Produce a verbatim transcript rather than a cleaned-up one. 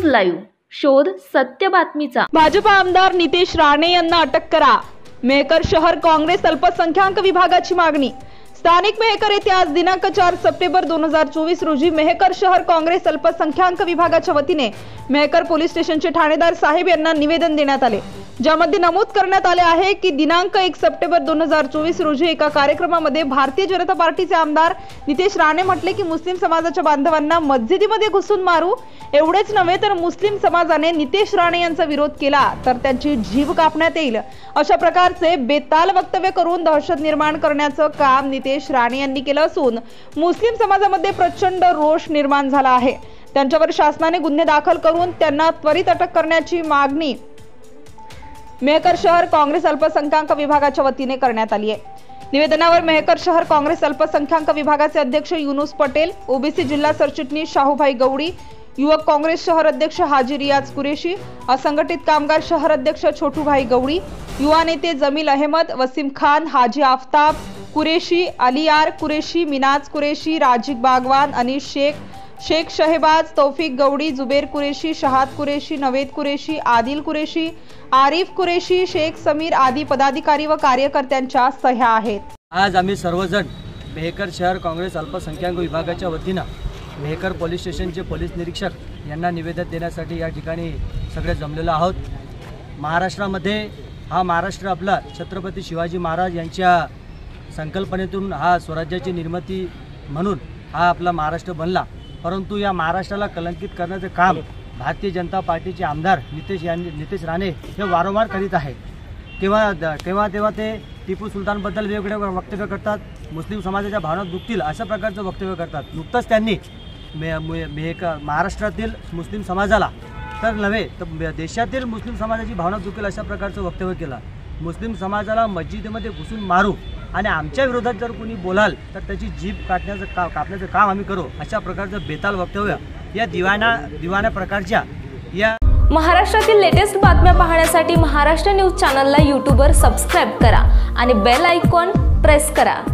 Live, शोध सत्य बातमीचा। भाजपा आमदार नितेश राणे यांना अटक करा, मेहकर शहर काँग्रेस अल्पसंख्याक विभागाची मागणी। स्थानिक मेहकर येथे आज दिनांक चार सप्टेंबर दोन हजार चोवीस रोजी मेहकर शहर काँग्रेस अल्पसंख्याक विभागाच्या वतीने मेहकर पोलीस स्टेशनचे ठाणेदार साहेब यांना निवेदन देण्यात आले, ज्यामध्ये नमूद करण्यात आले आहे की दिनांक एक सप्टेंबर दोन हजार चोवीस रोजी एका कार्यक्रमामध्ये भारतीय जनता पार्टीचे आमदार नितेश राणे म्हटले की मुस्लिम समाजाच्या बांधवांना मस्जिदीमध्ये घुसून मारू, एवढेच नव्हे तर मुस्लिम समाजाने नितेश राणे यांचा विरोध केला तर त्यांची जीभ कापण्यात येईल, अशा प्रकारचे बेताल वक्तव्य करून दहशत निर्माण करण्याचं काम नितेश राणे यांनी केलं असून मुस्लिम समाजामध्ये प्रचंड रोष निर्माण झाला आहे। त्यांच्यावर शासनाने गुन्हे दाखल करून त्यांना त्वरित अटक करण्याची मागणी मेहकर शहर काँग्रेस अल्पसंख्याक विभागाच्या वतीने करण्यात आली आहे। निवेदनावर मेहकर शहर काँग्रेस अल्पसंख्याक विभागाचे अध्यक्ष युनुस पटेल, ओबीसी जिल्हा सरचिटणीस शाहूभाई गवडी, युवक काँग्रेस शहर अध्यक्ष हाजी रियाज कुरेशी, असंघटित कामगार शहर अध्यक्ष छोटूभाई गवडी, युवा नेते जमील अहमद, वसीम खान, हाजी आफ्ताब कुरेशी, अलियार कुरेशी, मिनाज कुरेशी, राजीक बागवान, अनीस शेख, शेख शहबाज, तौफिक गवडी, जुबेर कुरेशी, शहाद कुरेशी, नवेद कुरेशी, आदिल कुरेशी, आरिफ कुरेशी, शेख समीर आदी पदाधिकारी व कार्यकर्त्यांच्या सह्या आहेत। आज आम्ही सर्वजण मेहकर शहर काँग्रेस अल्पसंख्याक विभागाच्या वतीने मेहकर पोलीस स्टेशनचे पोलीस निरीक्षक यांना निवेदन देण्यासाठी या ठिकाणी सगळे जमलेलो आहोत। महाराष्ट्रामध्ये हा महाराष्ट्र आपला छत्रपती शिवाजी महाराज यांच्या संकल्पनेतून हा स्वराज्याची निर्मिती म्हणून हा आपला महाराष्ट्र बनला, परंतु या महाराष्ट्राला कलंकित करण्याचे काम भारतीय जनता पार्टीचे आमदार नितेश यांनी नितेश राणे हे वारंवार करीत आहे। तेव्हा तेव्हा तेव्हा ते टिपू सुलतानबद्दल वेगवेगळे वक्तव्य करतात, मुस्लिम समाजाच्या भावना दुखतील अशा प्रकारचं वक्तव्य करतात। नुकतंच त्यांनी मे मेहकर महाराष्ट्रातील मुस्लिम समाजाला तर नव्हे तर देशातील मुस्लिम समाजाची भावना दुखेल अशा प्रकारचं वक्तव्य केलं। मुस्लिम समाजाला मस्जिदीमध्ये घुसून मारू आणि आमच्या विरोधात जर कोणी बोलाल तर त्याची जीभ काटण्याचं का कापण्याचं काम आम्ही करू अशा प्रकारचं बेताल वक्तव्य या दिवाना दिवाना प्रकारच्या या महाराष्ट्रातील लेटेस्ट बातम्या पाहण्यासाठी महाराष्ट्र न्यूज चॅनलला यूट्यूबवर सबस्क्राईब करा आणि बेल आयकॉन प्रेस करा।